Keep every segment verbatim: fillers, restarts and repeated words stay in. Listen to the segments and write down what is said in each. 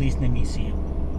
Disney Museum.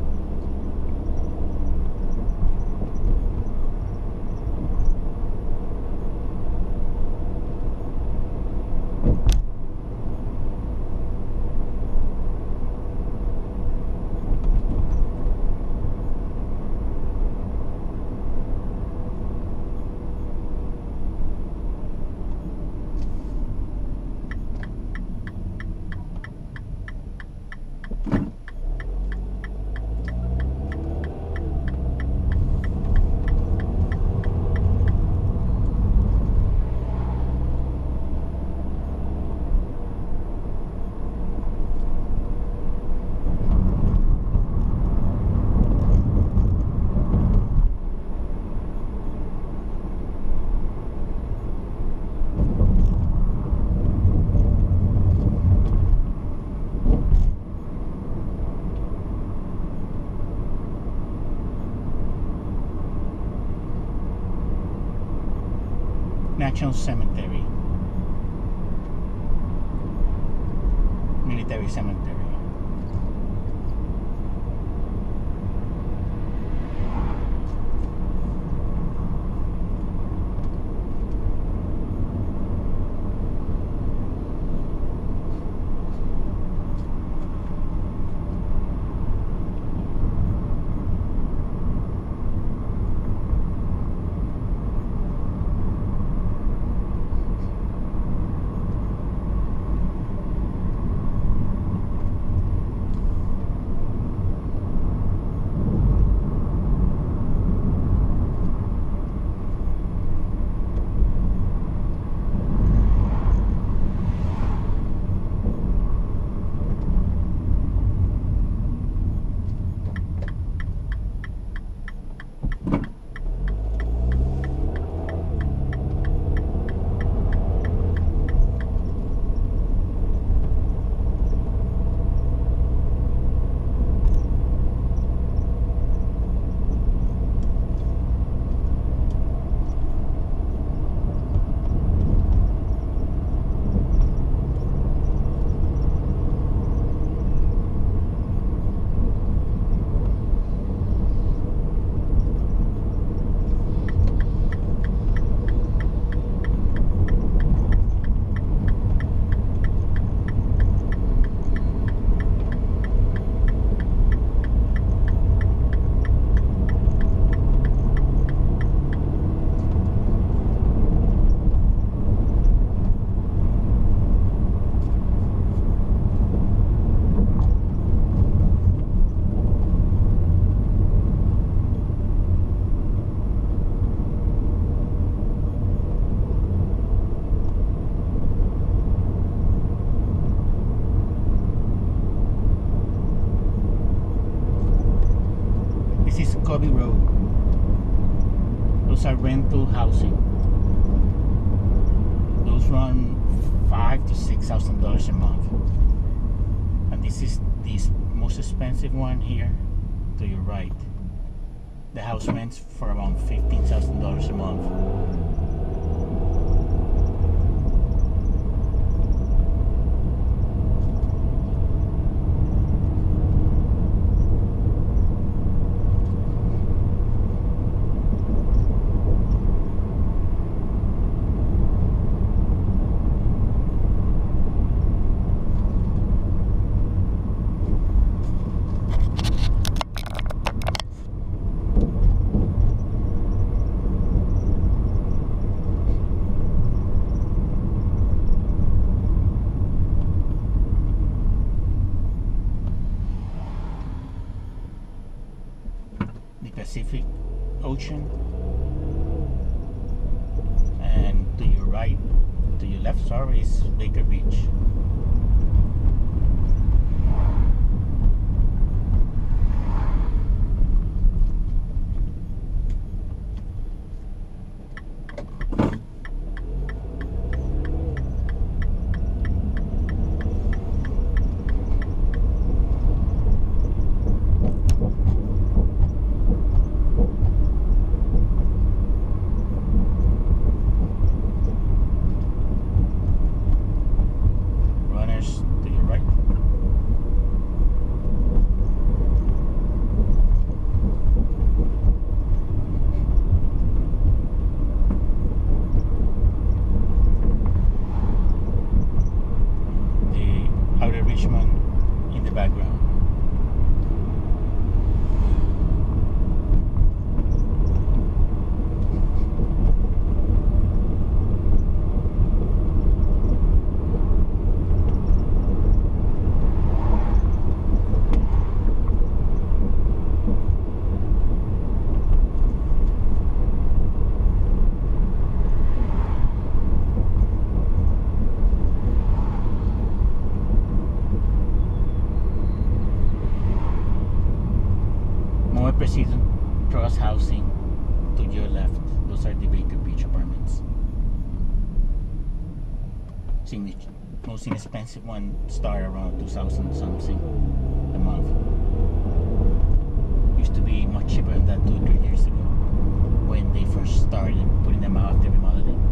National Cemetery, Military Cemetery. Road. Those are rental housing. Those run five to six thousand dollars a month. And this is the most expensive one here to your right. The house rents for around fifteen thousand dollars a month. Pacific Ocean, and to your right, to your left, sorry, is Baker Beach. in, most inexpensive one start around two thousand something a month. Used to be much cheaper than that two, three years ago when they first started putting them out after remodeling.